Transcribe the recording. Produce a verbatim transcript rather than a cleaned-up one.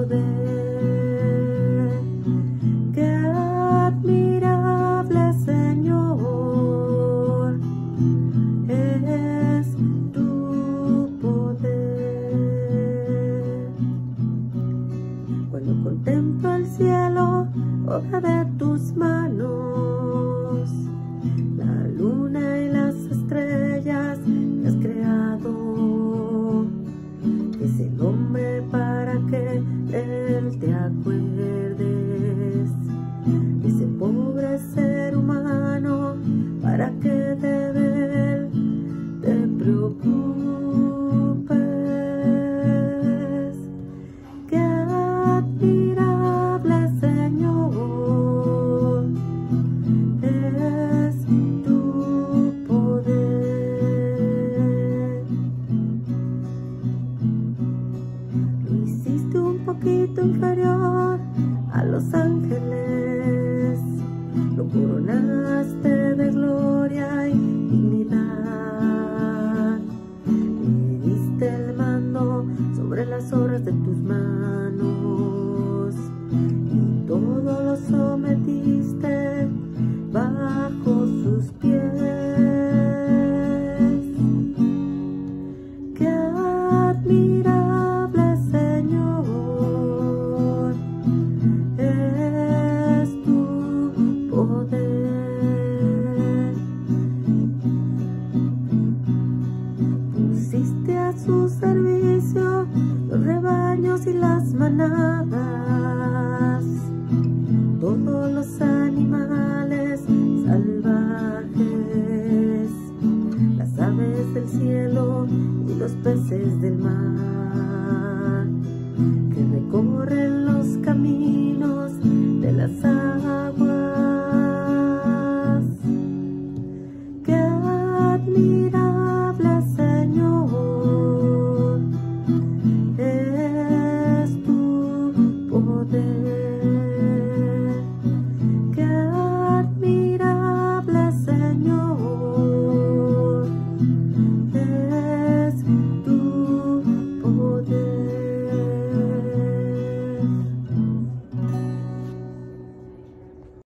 poder. Qué admirable, Señor, es tu poder. Cuando contemplo el cielo, obra de tus manos, la luna y las estrellas que has creado, es el hombre para que de él te acuerdes, ese pobre ser humano para que de él te preocupes. Qué admirable, Señor, es tu poder. Lo hiciste un poquito inferior a los ángeles, lo coronaste de gloria y dignidad, le diste el mando sobre las obras de tus manos y todo lo sometiste bajo sus pies. Qué admirable, Señor, es tu poder. Pusiste a su servicio los rebaños y las manadas, todos los animales salvajes, las aves del cielo y los peces del mar, que recorren los caminos de las aguas.